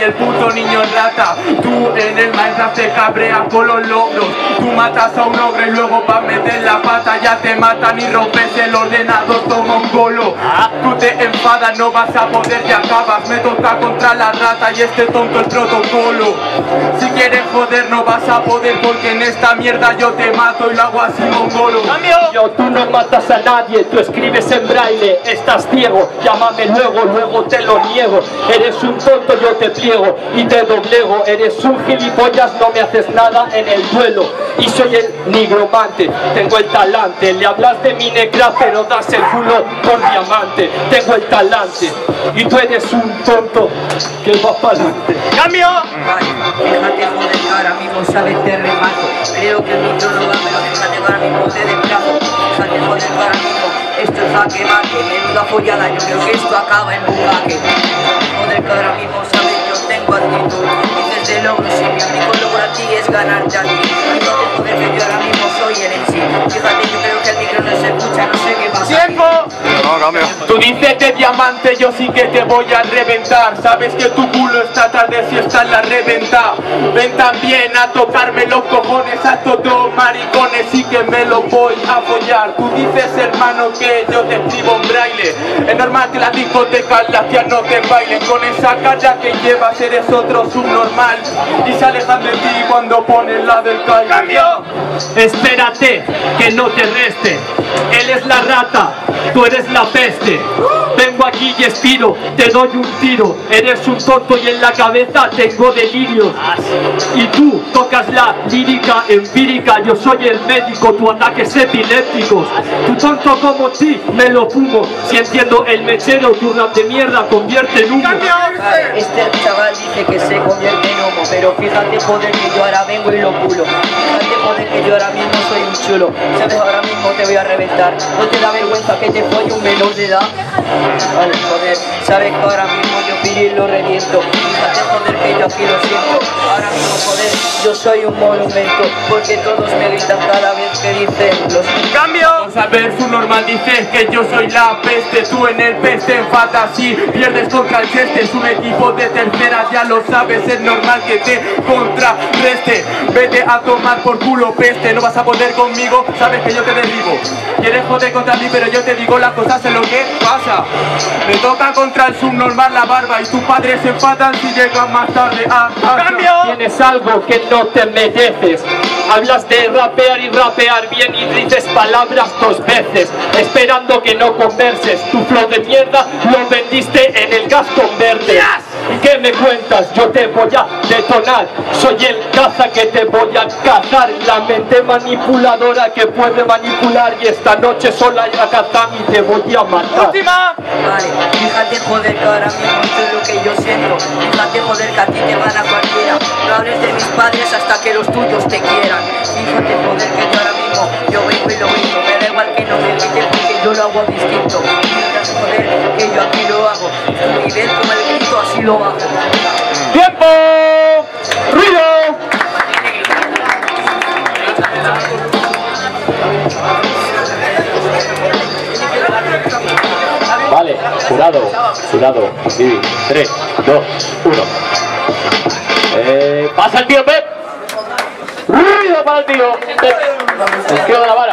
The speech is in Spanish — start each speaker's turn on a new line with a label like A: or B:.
A: el puto niño rata. Tú en el Minecraft te cabreas con los logros. Tú matas a un ogro y luego para meter la pata ya te matan y rompes el ordenador como un golo. Tú te enfadas, no vas a poder y acabas. Me toca contra la rata y este tonto el protocolo. Si quieres joder no vas a poder porque en esta mierda yo te mato y lo hago así mongolo.
B: Yo, tú no matas a nadie, tú escribes en braille, estás ciego, llámame luego te lo niego. Eres un tonto, yo te pliego y te doblego. Eres un gilipollas, no me haces nada en el duelo. Y soy el nigromante, tengo el talante. Le hablas de Minecraft pero das el culo por diamante. Tengo el talante y tú eres un tonto que va para adelante. ¡Cambio!
C: Vale, fíjate joder que ahora mismo sabes te remato. Creo que el micro no va, pero fíjate que ahora mismo te desplazo. Fíjate joder que ahora mismo esto es jaque mate. Menuda follada, yo creo que esto acaba en un jaque. Joder que ahora mismo sabes yo tengo actitud. Dices de logro, si mi único logro a ti es ganarte a ti. Fíjate joder que yo ahora mismo soy el en sí. Fíjate, yo creo que el micro no se escucha, no sé qué pasa.
A: ¡Tiempo!
D: No, cambio.
A: Tú dices de diamante, yo sí que te voy a reventar. Sabes que tu culo esta tarde si está en la reventa. Ven también a tocarme los cojones a estos dos maricones y que me los voy a follar. Tú dices hermano que yo te escribo en braille. Es normal que las discotecas las tías no te bailen. Con esa cara que llevas eres otro subnormal y se alejan de ti cuando pones la del calle.
B: ¡Cambio! Espérate, que no te reste. Él es la rata, tú eres la peste. Vengo aquí y expiro, te doy un tiro. Eres un tonto y en la cabeza tengo delirios. Y tú tocas la lírica empírica. Yo soy el médico, tu ataques epilépticos. Tu tonto como ti, me lo fumo. Si enciendo el mechero, tu rap de mierda convierte en humo.
C: Este chaval dice que se convierte en homo, pero fíjate joder que yo ahora vengo y lo pulo. Fíjate joder que yo ahora mismo soy un chulo. Sabes, ahora mismo te voy a reventar. ¿No te da vergüenza que te folle un menor de edad? Vale, joder, sabes que ahora mismo yo Piril lo reviento. Fíjate joder que yo aquí lo siento. Ahora mismo joder, yo soy un monumento, porque todos me gritan cada vez que dicen los
A: ¡Cambio! Vamos a ver, su normal dices que yo soy la peste. Tú en el peste en fantasy pierdes contra el cheste. Es un equipo de tercera, ya lo sabes. Es normal que te contrarreste. Vete a tomar por culo peste. No vas a poder conmigo, sabes que yo te derribo. Quieres joder contra mí, pero yo te digo las cosas en lo que pasa. Me toca contra el subnormal la barba y tus padres se enfadan si llegan más tarde a
B: ¡Cambio! Tienes algo que no te mereces. Hablas de rapear y rapear bien y dices palabras dos veces, esperando que no converses. Tu flow de mierda lo vendiste en el gas converte. ¿Y qué me cuentas? Yo te voy a detonar. Soy el caza que te voy a cazar. La mente manipuladora que puede manipular. Y esta noche sola y a cazar y te voy a matar.
A: ¡Última!
C: Vale, fíjate joder que ahora mismo esto es lo que yo siento. Fíjate joder que a ti te gana cualquiera. No hables de mis padres hasta que los tuyos te quieran. Fíjate joder que yo ahora mismo yo vengo y lo grito. Me da igual que no me grites porque yo lo hago distinto. Fíjate joder que yo aquí lo hago. Y ves como el grito así lo bajo.
A: ¡Tiempo! ¡Ruido!
B: Vale, jurado, sí, 3, 2, 1. Pasa el tío Pep. Ruido para el tío Pep. Quiero grabar.